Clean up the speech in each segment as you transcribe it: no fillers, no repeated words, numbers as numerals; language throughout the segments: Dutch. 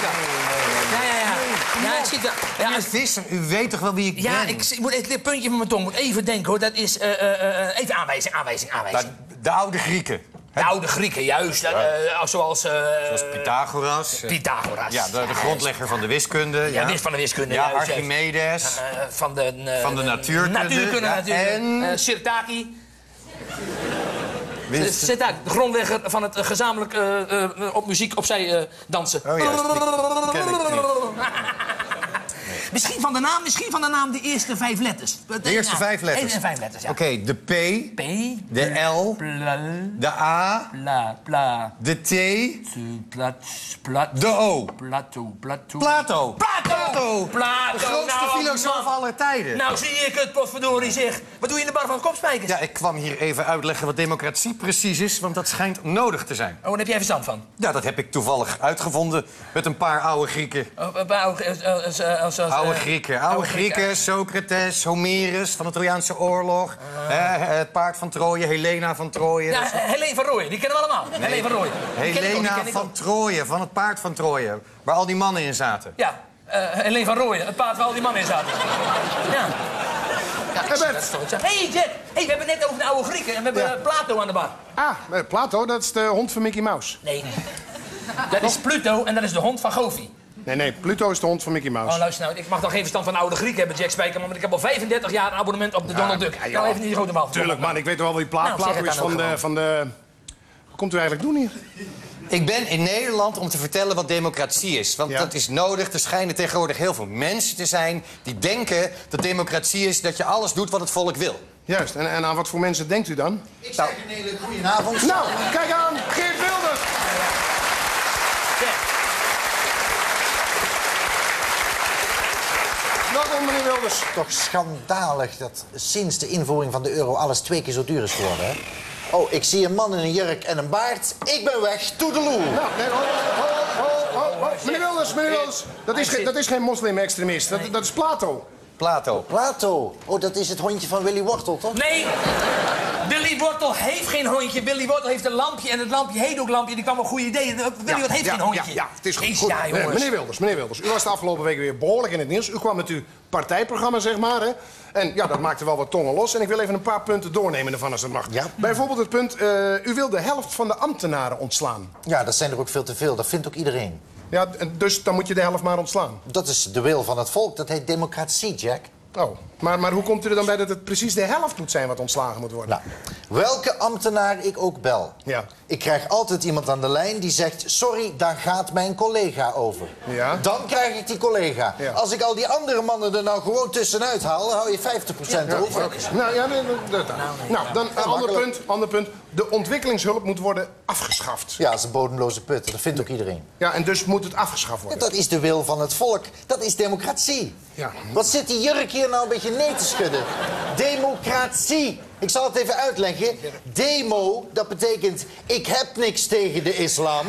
Ja, ik zit... Meneer Visser, u weet toch wel wie ik ben? Ja, ik moet even het puntje van mijn tong. Moet even denken, hoor. Dat is... even aanwijzing. De oude Grieken. De oude Grieken, juist. Zoals Pythagoras. Pythagoras. Ja, de grondlegger van de wiskunde. Ja, van de wiskunde. Ja, Archimedes. Van de natuurkunde. Natuurkunde natuurlijk. En... Sirtaki. Sirtaki, de grondlegger van het gezamenlijk op muziek opzij dansen. Oh ja, die ken ik niet. Misschien van de naam de eerste 5 letters. De eerste 5 letters? Eerste 5 letters, ja. Oké, de P, de L, de A, de T, de O. Plato. De grootste filosoof aller tijden. Nou, zie ik het, potverdorie, zeg. Wat doe je in de bar van Kopspijkers? Ja, ik kwam hier even uitleggen wat democratie precies is, want dat schijnt nodig te zijn. Oh, daar heb jij verstand van? Ja, dat heb ik toevallig uitgevonden met een paar oude Grieken. Oude Grieken, Socrates, Homerus van de Trojaanse oorlog. Het paard van Troje, Helena van Troje. Ja, Helene van Rooyen, die kennen we allemaal. Nee. Helene van Rooyen. Helena van Troje, van het paard van Troje. Waar al die mannen in zaten. Ja, Helene van Rooyen, het paard waar al die mannen in zaten. Ja. Hey, Jack! Hey, we hebben het net over de oude Grieken en we hebben Plato aan de bar. Plato, dat is de hond van Mickey Mouse. Nee. Dat is Pluto en dat is de hond van Goofy. Nee, Pluto is de hond van Mickey Mouse. Oh, luister nou, ik mag dan geen verstand van de oude Grieken hebben, Jack Spijkerman, want ik heb al 35 jaar een abonnement op de Donald Duck. Nou, even niet de grote bal. Tuurlijk, man, ik weet wel wie Plato is van de... Wat komt u eigenlijk doen hier? Ik ben in Nederland om te vertellen wat democratie is. Want dat is nodig. Er schijnen tegenwoordig heel veel mensen te zijn die denken dat democratie is dat je alles doet wat het volk wil. Juist, en aan wat voor mensen denkt u dan? Ik zeg een hele goedenavond. Nou, kijk aan, Geert Wilders! Welkom, meneer Wilders. Toch schandalig dat sinds de invoering van de euro alles 2 keer zo duur is geworden, hè? Oh, ik zie een man in een jurk en een baard. Ik ben weg, toedeloe. Nou, nee, ho. Meneer Wilders. Dat is geen moslim-extremist. Dat is Plato. Plato. Oh, dat is het hondje van Willy Wortel, toch? Nee! Willy Wortel heeft geen hondje. Willy Wortel heeft een lampje en het lampje heet ook lampje. Die kwam een goede idee. Willy Wortel heeft geen hondje. Ja, het is goed. Ja, jongens. Meneer Wilders, u was de afgelopen weken weer behoorlijk in het nieuws. U kwam met uw partijprogramma, zeg maar, hè. En ja, dat maakte wel wat tongen los. En ik wil even een paar punten doornemen ervan als dat mag. Ja. Bijvoorbeeld het punt, u wil de helft van de ambtenaren ontslaan. Ja, dat zijn er ook veel te veel. Dat vindt ook iedereen. Ja, dus dan moet je de helft maar ontslaan. Dat is de wil van het volk. Dat heet democratie, Jack. Oh, maar hoe komt u er dan bij dat het precies de helft moet zijn wat ontslagen moet worden? Nou, welke ambtenaar ik ook bel. Ja. Ik krijg altijd iemand aan de lijn die zegt... sorry, daar gaat mijn collega over. Ja. Dan krijg ik die collega. Ja. Als ik al die andere mannen er nou gewoon tussenuit haal... dan hou je 50% over. Nou, dan een ander punt. De ontwikkelingshulp moet worden afgeschaft. Ja, dat is een bodemloze put. Dat vindt ook iedereen. Ja, en dus moet het afgeschaft worden. Dat is de wil van het volk. Dat is democratie. Ja. Wat zit die jurk hier nou een beetje nee te schudden? Democratie. Ik zal het even uitleggen. Demo, dat betekent ik heb niks tegen de islam.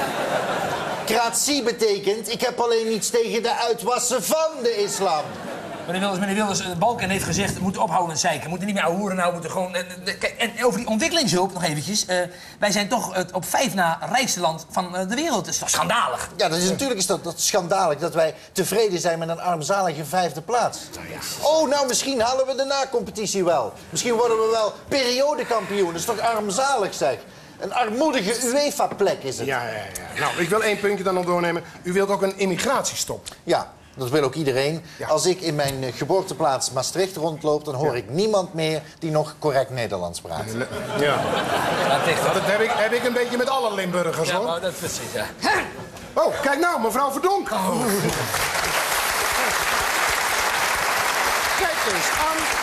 Kratie betekent ik heb alleen niets tegen de uitwassen van de islam. Meneer Wilders, Balken heeft gezegd, we moeten ophouden met zeiken. We moeten niet meer ouwe hoeren, nou, we moeten gewoon... Kijk, en over die ontwikkelingshulp nog eventjes. Wij zijn toch het op 5 na rijkste land van de wereld. Dat is toch schandalig? Ja, natuurlijk is dat schandalig dat wij tevreden zijn met een armzalige 5e plaats. Oh, nou, misschien halen we de na-competitie wel. Misschien worden we wel periodekampioen. Dat is toch armzalig, zeg. Een armoedige UEFA-plek is het. Ja. Nou, ik wil 1 puntje dan nog doornemen. U wilt ook een immigratiestop. Ja. Dat wil ook iedereen. Ja. Als ik in mijn geboorteplaats Maastricht rondloop... dan hoor ik niemand meer die nog correct Nederlands praat. Ja. Dat heb ik een beetje met alle Limburgers, hoor. Ja, dat is precies, ja. Oh, kijk nou, mevrouw Verdonk. Kijk eens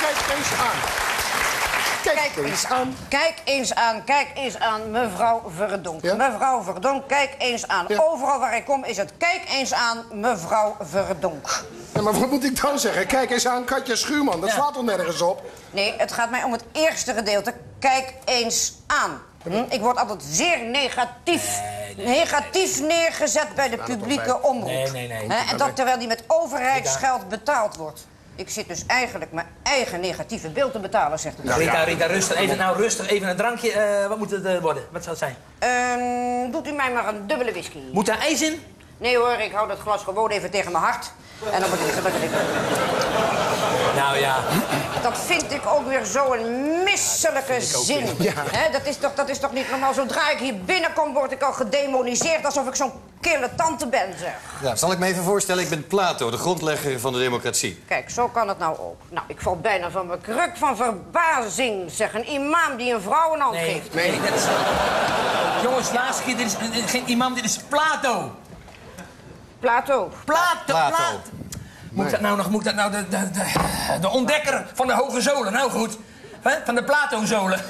aan, mevrouw Verdonk. Ja? Mevrouw Verdonk, kijk eens aan. Ja. Overal waar ik kom is het kijk eens aan, mevrouw Verdonk. Ja, maar wat moet ik dan zeggen? Kijk eens aan Katja Schuurman. Dat slaat toch nergens op? Nee, het gaat mij om het eerste gedeelte. Kijk eens aan. Ik word altijd zeer negatief neergezet bij de publieke omroep. Nee. En dat terwijl die met overheidsgeld betaald wordt. Ik zit dus eigenlijk mijn eigen negatieve beeld te betalen, zegt het. Rita, rustig. Even een drankje. Wat moet het worden? Wat zou het zijn? Doet u mij maar een dubbele whisky. Moet daar ijs in? Nee hoor, ik hou dat glas gewoon even tegen mijn hart. En dan moet ik zeggen. Nou ja. Dat vind ik ook weer zo'n misselijke zin. Ja. Hè, dat is toch niet normaal? Zodra ik hier binnenkom, word ik al gedemoniseerd alsof ik zo'n kille tante ben, zeg. Ja, zal ik me even voorstellen, ik ben Plato, de grondlegger van de democratie. Kijk, zo kan het nou ook. Nou, ik val bijna van mijn kruk van verbazing, zeg. Een imam die een vrouw een hand geeft. Nee, dat is... Jongens, laatste keer, dit is geen imam, dit is Plato. Plato. Plato. Moet dat nou de ontdekker van de hoge zolen? Nou goed, hè? Van de Plato-zolen.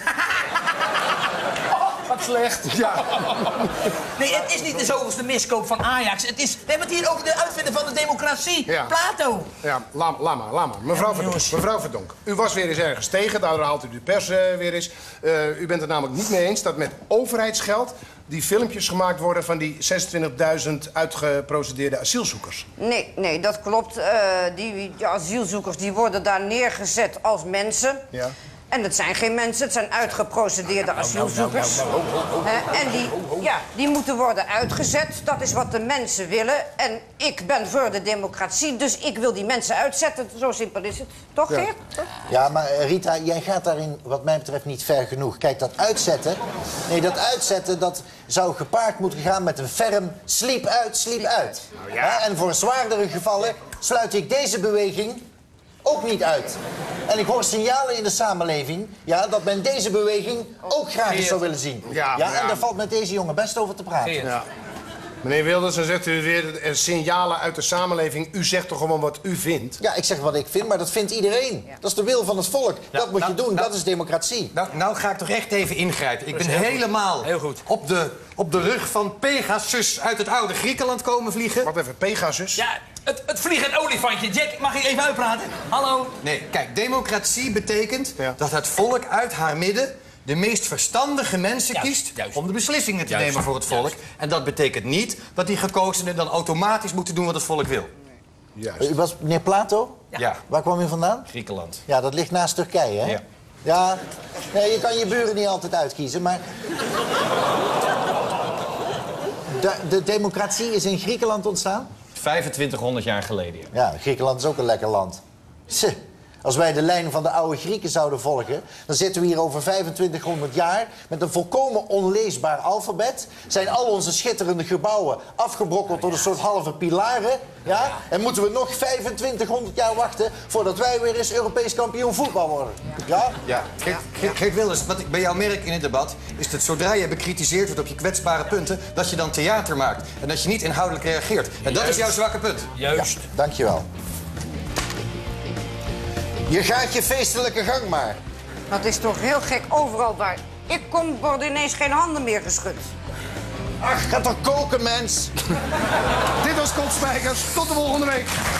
Oh, wat slecht. Ja. Nee, het is niet de zoveelste miskoop van Ajax. We hebben het hier over de uitvinder van de democratie. Ja. Plato. Ja, laat maar. Mevrouw Verdonk, u was weer eens ergens tegen, daardoor haalt u de pers weer eens. U bent het namelijk niet mee eens dat met overheidsgeld die filmpjes gemaakt worden van die 26.000 uitgeprocedeerde asielzoekers. Nee, dat klopt. Die asielzoekers die worden daar neergezet als mensen. Ja. En het zijn geen mensen, het zijn uitgeprocedeerde asielzoekers. En die moeten worden uitgezet. Dat is wat de mensen willen. En ik ben voor de democratie, dus ik wil die mensen uitzetten. Zo simpel is het. Toch, Geert? Ja, maar Rita, jij gaat daarin wat mij betreft niet ver genoeg. Kijk, dat uitzetten... Nee, dat uitzetten, dat zou gepaard moeten gaan met een ferm sliep uit. Nou ja. En voor zwaardere gevallen sluit ik deze beweging ook niet uit. En ik hoor signalen in de samenleving, ja, dat men deze beweging ook graag eens zou willen zien. Ja. En daar valt met deze jongen best over te praten. Ja. Meneer Wilders, dan zegt u weer signalen uit de samenleving. U zegt toch gewoon wat u vindt? Ja, ik zeg wat ik vind, maar dat vindt iedereen. Ja. Dat is de wil van het volk. Ja, dat moet je doen, dat is democratie. Nou ga ik toch echt even ingrijpen. Ik ben helemaal heel goed. op de rug van Pegasus uit het oude Griekenland komen vliegen. Wat even, Pegasus? Ja, het vliegend olifantje. Jack, mag ik even uitpraten? Hallo? Nee, kijk, democratie betekent Ja. dat het volk uit haar midden de meest verstandige mensen Juist, kiest juist. om de beslissingen te Juist, nemen voor het volk. juist. En dat betekent niet dat die gekozenen dan automatisch moeten doen wat het volk wil. Juist. U was meneer Plato? Ja, Waar kwam u vandaan? Griekenland. Ja, dat ligt naast Turkije, hè? Ja. Ja, nee, je kan je buren niet altijd uitkiezen, maar... De democratie is in Griekenland ontstaan? 2500 jaar geleden. Ja, Griekenland is ook een lekker land. Als wij de lijn van de oude Grieken zouden volgen... dan zitten we hier over 2500 jaar met een volkomen onleesbaar alfabet. Zijn al onze schitterende gebouwen afgebrokkeld door een soort halve pilaren. Ja? En moeten we nog 2500 jaar wachten... voordat wij weer eens Europees kampioen voetbal worden. Ja? Ja, Geert Wilders, wat ik bij jou merk in het debat... is dat zodra je bekritiseerd wordt op je kwetsbare punten... dat je dan theater maakt en dat je niet inhoudelijk reageert. En dat is jouw zwakke punt. Juist. Ja, dankjewel. Je gaat je feestelijke gang maar. Dat is toch heel gek. Overal waar ik kom, worden ineens geen handen meer geschud. Ach, ga toch koken, mens. Dit was Kot Spijkers. Tot de volgende week.